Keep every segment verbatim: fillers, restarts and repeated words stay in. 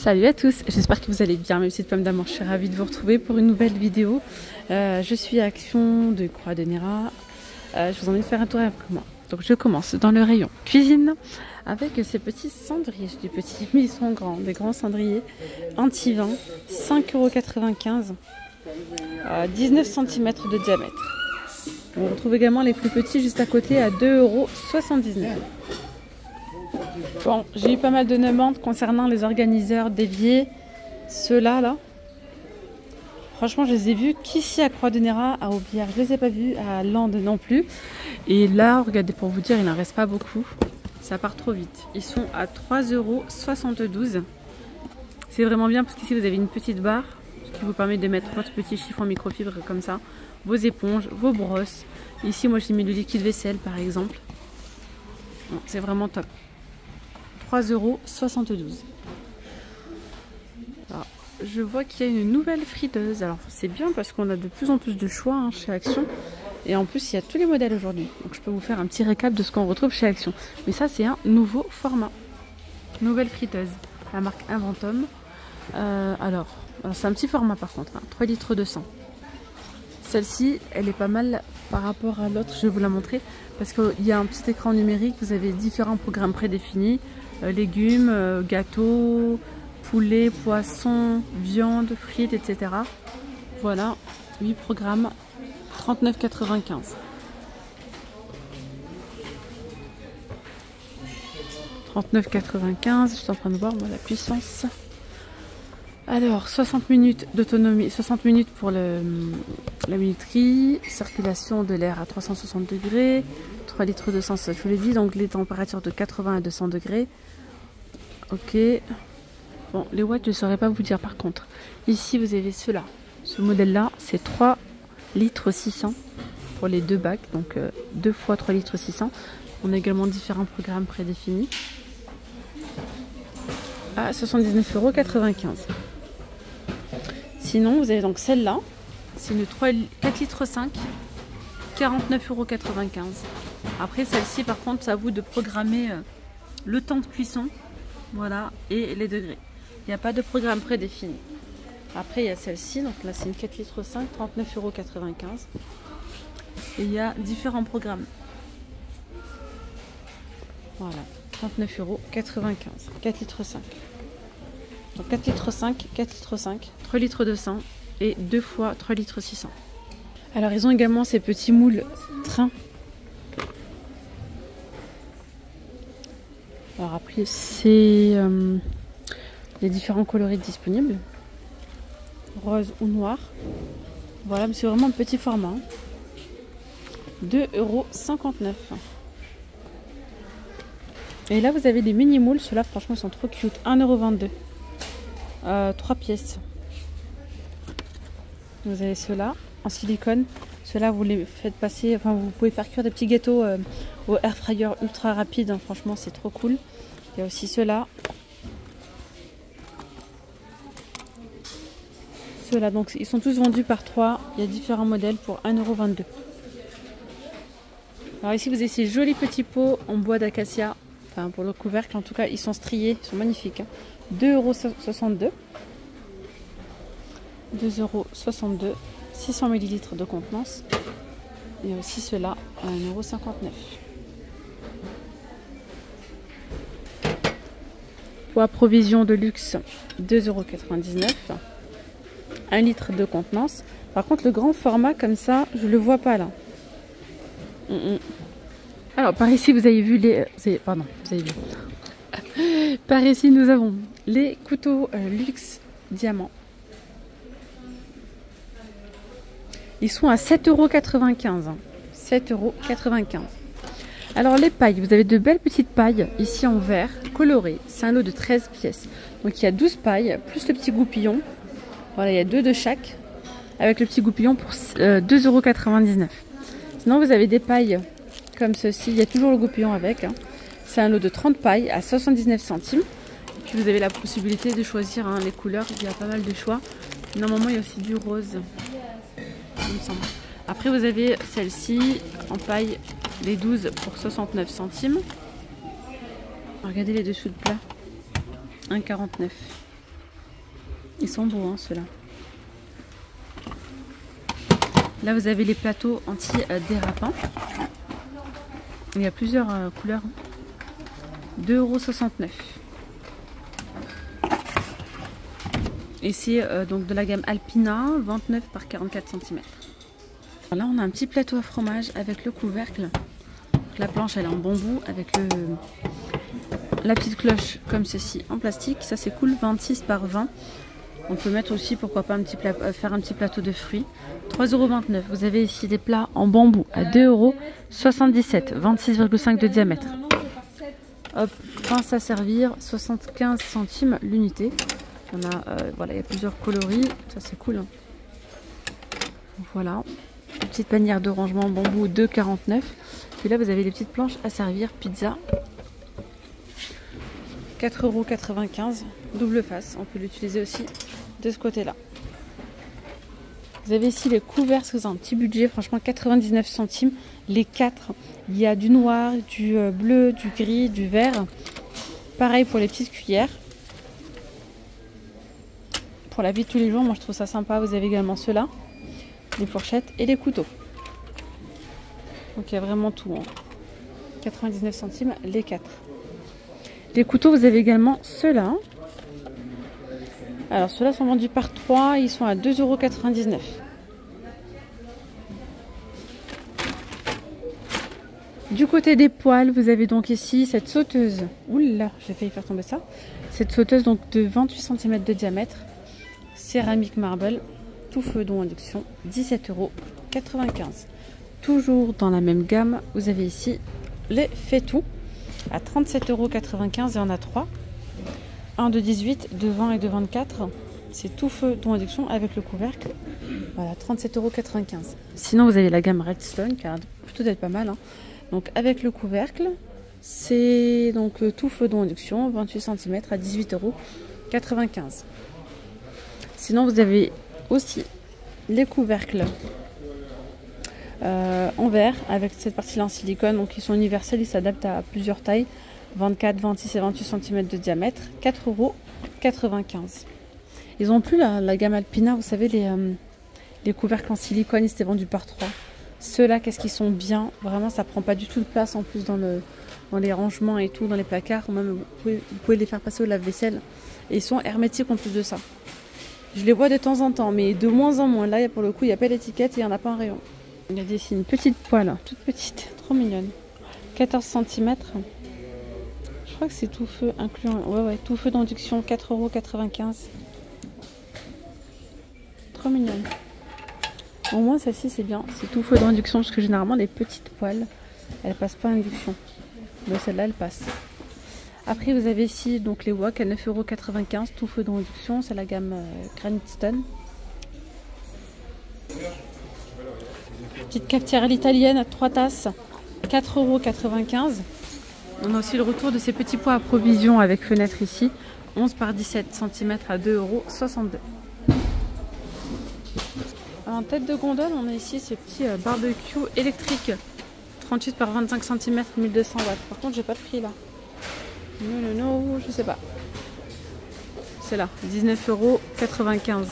Salut à tous, j'espère que vous allez bien, mes petites pommes d'amour. Je suis ravie de vous retrouver pour une nouvelle vidéo. Euh, je suis à Action de Croix-de-Néra. Euh, je vous emmène faire un tour avec moi. Donc je commence dans le rayon cuisine avec ces petits cendriers. Je dis petits, mais ils sont grands, des grands cendriers anti-vin, cinq euros quatre-vingt-quinze, euh, dix-neuf centimètres de diamètre. On retrouve également les plus petits juste à côté à deux euros soixante-dix-neuf. Bon, j'ai eu pas mal de demandes concernant les organiseurs d'évier. Ceux-là, là. Franchement, je les ai vus qu'ici à Croix-de-Néra, à Aubière. Je les ai pas vus à Landes non plus. Et là, regardez, pour vous dire, il n'en reste pas beaucoup. Ça part trop vite. Ils sont à trois euros soixante-douze. C'est vraiment bien parce qu'ici, vous avez une petite barre qui vous permet de mettre votre petit chiffon microfibre comme ça. Vos éponges, vos brosses. Ici, moi, j'ai mis le liquide vaisselle, par exemple. C'est vraiment top. trois euros soixante-douze. Alors, je vois qu'il y a une nouvelle friteuse. Alors c'est bien parce qu'on a de plus en plus de choix hein, chez Action. Et en plus il y a tous les modèles aujourd'hui. Donc je peux vous faire un petit récap de ce qu'on retrouve chez Action. Mais ça c'est un nouveau format. Nouvelle friteuse. La marque Inventum. Euh, alors, alors c'est un petit format par contre. Hein, trois litres deux cents. Celle-ci elle est pas mal par rapport à l'autre. Je vais vous la montrer. Parce qu'il y a un petit écran numérique. Vous avez différents programmes prédéfinis. Euh, légumes, euh, gâteaux, poulet, poisson, viande, frites, et cetera. Voilà, huit programmes, trente-neuf quatre-vingt-quinze. trente-neuf quatre-vingt-quinze, je suis en train de voir moi, la puissance. Alors, soixante minutes d'autonomie, soixante minutes pour le, la minuterie, circulation de l'air à trois cent soixante degrés, trois litres deux cents, ça je vous l'ai dit, donc les températures de quatre-vingts à deux cents degrés. Ok. Bon, les watts, je ne saurais pas vous dire par contre. Ici, vous avez ceux-là. Ce modèle-là, c'est trois litres six cents pour les deux bacs, donc euh, deux fois trois litres six cents. On a également différents programmes prédéfinis. À soixante-dix-neuf euros quatre-vingt-quinze. Sinon, vous avez donc celle-là. C'est une quatre litres cinq, quarante-neuf euros quatre-vingt-quinze. Après, celle-ci, par contre, c'est à vous de programmer euh, le temps de cuisson. Voilà, et les degrés. Il n'y a pas de programme prédéfini. Après, il y a celle-ci. Donc là, c'est une quatre litres cinq, trente-neuf euros quatre-vingt-quinze. Et il y a différents programmes. Voilà, trente-neuf euros quatre-vingt-quinze. quatre litres cinq. Donc quatre litres cinq, quatre litres cinq, trois litres deux cents et deux fois trois litres six cents. Alors, ils ont également ces petits moules train. Alors après, c'est euh, les différents coloris disponibles. Rose ou noir. Voilà, mais c'est vraiment un petit format. Hein. deux euros cinquante-neuf. Et là, vous avez des mini moules. Ceux-là, franchement, ils sont trop cute. un euro vingt-deux. Euh, trois pièces. Vous avez ceux-là en silicone. Ceux-là, vous les faites passer. Enfin, vous pouvez faire cuire des petits gâteaux euh, au air fryer ultra rapide. Hein. Franchement, c'est trop cool. Il y a aussi ceux-là. Ceux-là, donc ils sont tous vendus par trois. Il y a différents modèles pour un euro vingt-deux. Alors ici, vous avez ces jolis petits pots en bois d'acacia. Enfin, pour le couvercle, en tout cas, ils sont striés. Ils sont magnifiques. Hein. deux euros soixante-deux. deux euros soixante-deux. six cents millilitres de contenance. Il y a aussi ceux-là à un euro cinquante-neuf. Poids provision de luxe, deux euros quatre-vingt-dix-neuf. un litre de contenance. Par contre, le grand format, comme ça, je ne le vois pas là. Mm -mm. Alors, par ici, vous avez vu les... Pardon, vous avez vu. Par ici, nous avons les couteaux euh, luxe diamant. Ils sont à sept euros quatre-vingt-quinze. sept euros quatre-vingt-quinze. Alors les pailles, vous avez de belles petites pailles ici en verre, colorées. C'est un lot de treize pièces. Donc il y a douze pailles, plus le petit goupillon. Voilà, il y a deux de chaque, avec le petit goupillon pour euh, deux euros quatre-vingt-dix-neuf. Sinon vous avez des pailles comme ceci, il y a toujours le goupillon avec. Hein. C'est un lot de trente pailles à soixante-dix-neuf centimes. Et puis vous avez la possibilité de choisir hein, les couleurs, il y a pas mal de choix. Normalement il y a aussi du rose. Il me semble. Après vous avez celle-ci en paille, les douze pour soixante-neuf centimes. Regardez les dessous de plat, un quarante-neuf. Ils sont beaux, hein, ceux-là. Là, vous avez les plateaux anti-dérapants. Il y a plusieurs euh, couleurs. deux euros soixante-neuf. Et c'est euh, donc de la gamme Alpina, vingt-neuf par quarante-quatre centimètres. Là, on a un petit plateau à fromage avec le couvercle. Donc, la planche, elle est en bambou avec le, la petite cloche comme ceci en plastique. Ça, c'est cool, vingt-six par vingt. On peut mettre aussi, pourquoi pas, un petit plat, euh, faire un petit plateau de fruits. trois euros vingt-neuf. Vous avez ici des plats en bambou à deux euros soixante-dix-sept, vingt-six virgule cinq de diamètre. Hop, pince à servir, soixante-quinze centimes l'unité. On a, euh, voilà, il y a plusieurs coloris, ça c'est cool. Hein. Voilà, une petite panière de rangement en bambou, deux euros quarante-neuf. Puis là, vous avez les petites planches à servir, pizza, quatre euros quatre-vingt-quinze, double face. On peut l'utiliser aussi de ce côté-là. Vous avez ici les couverts, parce que c'est un petit budget, franchement quatre-vingt-dix-neuf centimes, les quatre. Il y a du noir, du bleu, du gris, du vert. Pareil pour les petites cuillères. Pour la vie de tous les jours, moi je trouve ça sympa. Vous avez également ceux-là, les fourchettes et les couteaux. Donc il y a vraiment tout. Hein. quatre-vingt-dix-neuf centimes, les quatre. Les couteaux, vous avez également ceux-là. Alors ceux-là sont vendus par trois, ils sont à deux euros quatre-vingt-dix-neuf. Du côté des poêles, vous avez donc ici cette sauteuse. Oula, j'ai failli faire tomber ça. Cette sauteuse donc de vingt-huit centimètres de diamètre. Céramique marble, tout feu dont induction, dix-sept euros quatre-vingt-quinze. Toujours dans la même gamme, vous avez ici les faitout à trente-sept euros quatre-vingt-quinze et on a trois. Un de dix-huit, de vingt et de vingt-quatre. C'est tout feu dont induction avec le couvercle. Voilà, trente-sept euros quatre-vingt-quinze. Sinon, vous avez la gamme Redstone qui a plutôt d'être pas mal. Hein. Donc avec le couvercle, c'est donc tout feu dont induction, vingt-huit centimètres à dix-huit euros quatre-vingt-quinze. Sinon, vous avez aussi les couvercles euh, en verre avec cette partie-là en silicone. Donc, ils sont universels, ils s'adaptent à plusieurs tailles. vingt-quatre, vingt-six et vingt-huit centimètres de diamètre. quatre euros quatre-vingt-quinze. Ils ont plus la, la gamme Alpina, vous savez, les, euh, les couvercles en silicone, ils étaient vendus par trois. Ceux-là, qu'est-ce qu'ils sont bien. Vraiment, ça prend pas du tout de place en plus dans, le, dans les rangements et tout, dans les placards. Ou même, vous pouvez, vous pouvez les faire passer au lave-vaisselle. Et ils sont hermétiques en plus de ça. Je les vois de temps en temps, mais de moins en moins. Là, pour le coup, il n'y a pas d'étiquette et il n'y en a pas un rayon. Il y a ici une petite poêle, toute petite, trop mignonne. quatorze centimètres. Je crois que c'est tout feu inclus. Ouais, ouais, tout feu d'induction, quatre euros quatre-vingt-quinze. Trop mignonne. Au moins, celle-ci, c'est bien. C'est tout feu d'induction, parce que généralement, les petites poêles, elles passent pas à induction. Mais celle-là, elle passe. Après, vous avez ici donc les wok à neuf euros quatre-vingt-quinze, tout feu d'induction, c'est la gamme euh, Granite Stone. Petite cafetière à l'italienne à trois tasses, quatre euros quatre-vingt-quinze. On a aussi le retour de ces petits pots à provision avec fenêtre ici, onze par dix-sept centimètres à deux euros soixante-deux. En tête de gondole, on a ici ces petits euh, barbecues électriques, trente-huit par vingt-cinq centimètres, mille deux cents watts. Par contre, j'ai pas de prix là. Non, non, non, je sais pas. C'est là, dix-neuf euros quatre-vingt-quinze.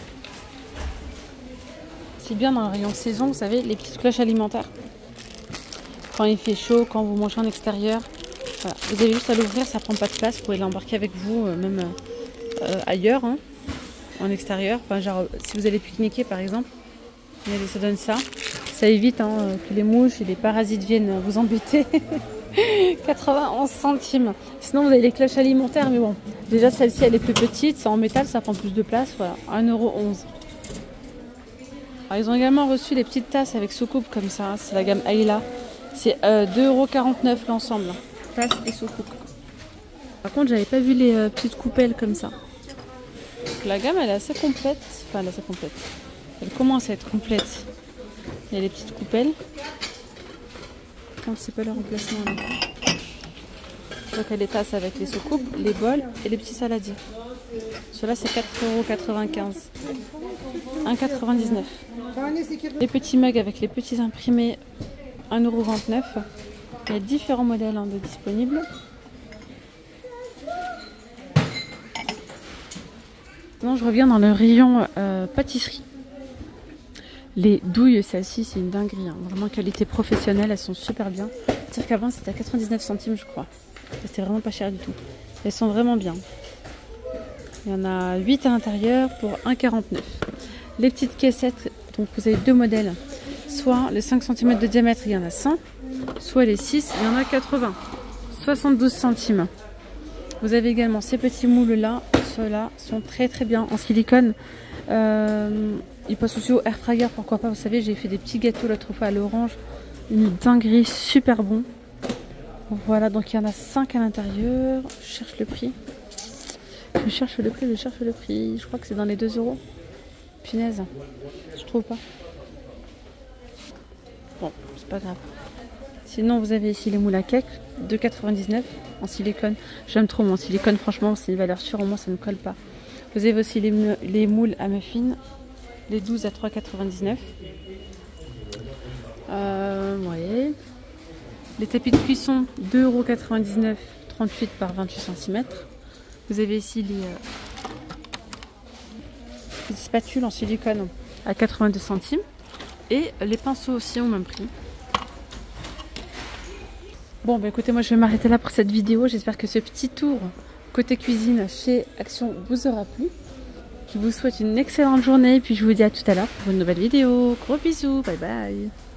C'est bien dans le rayon saison, vous savez, les petites cloches alimentaires. Quand il fait chaud, quand vous mangez en extérieur. Voilà. Vous avez juste à l'ouvrir, ça prend pas de place. Vous pouvez l'embarquer avec vous, euh, même euh, ailleurs, hein, en extérieur. Enfin, genre, si vous allez pique-niquer par exemple, ça donne ça. Ça évite hein, que les mouches et les parasites viennent vous embêter. quatre-vingt-onze centimes. Sinon, vous avez les cloches alimentaires, mais bon, déjà celle-ci elle est plus petite, c'est en métal, ça prend plus de place. Voilà, un euro onze. Alors, ils ont également reçu les petites tasses avec soucoupe comme ça, c'est la gamme Ayla. C'est euh, deux euros quarante-neuf l'ensemble, tasse et soucoupe. Par contre, j'avais pas vu les euh, petites coupelles comme ça. Donc, la gamme elle est assez complète, enfin elle est assez complète. Elle commence à être complète. Il y a les petites coupelles. Quand c'est pas le remplacement là. Donc il y a les tasses avec les soucoupes, les bols et les petits saladiers. Cela c'est quatre euros quatre-vingt-quinze. un euro quatre-vingt-dix-neuf. Les petits mugs avec les petits imprimés, un euro vingt-neuf. Il y a différents modèles hein, de disponibles. Maintenant, je reviens dans le rayon euh, pâtisserie. Les douilles, celles-ci, c'est une dinguerie. Hein. Vraiment qualité professionnelle, elles sont super bien. C'est-à-dire qu'avant, c'était à quatre-vingt-dix-neuf centimes, je crois. C'était vraiment pas cher du tout. Elles sont vraiment bien. Il y en a huit à l'intérieur pour un euro quarante-neuf. Les petites caissettes, donc vous avez deux modèles. Soit les cinq centimètres de diamètre, il y en a cent. Soit les six, il y en a quatre-vingts. soixante-douze centimes. Vous avez également ces petits moules-là. Ceux-là sont très très bien en silicone. Euh, ils passent aussi au air fryer, pourquoi pas. Vous savez, j'ai fait des petits gâteaux l'autre fois à l'orange. Une dinguerie, super bon. Voilà, donc il y en a cinq à l'intérieur. Je cherche le prix. Je cherche le prix, je cherche le prix. Je crois que c'est dans les deux euros. Punaise, je trouve pas. Bon, c'est pas grave. Sinon, vous avez ici les moules à cake, deux euros quatre-vingt-dix-neuf en silicone. J'aime trop mon silicone, franchement, c'est une valeur sûre, au moins ça ne colle pas. Vous avez aussi les, les moules à muffins, les douze à trois euros quatre-vingt-dix-neuf. Euh, ouais. Les tapis de cuisson, deux euros quatre-vingt-dix-neuf, trente-huit par vingt-huit centimètres. Vous avez ici les, euh, les spatules en silicone à quatre-vingt-deux centimes. Et les pinceaux aussi au même prix. Bon, bah écoutez, moi je vais m'arrêter là pour cette vidéo. J'espère que ce petit tour côté cuisine chez Action vous aura plu. Je vous souhaite une excellente journée. Puis je vous dis à tout à l'heure pour une nouvelle vidéo. Gros bisous, bye bye.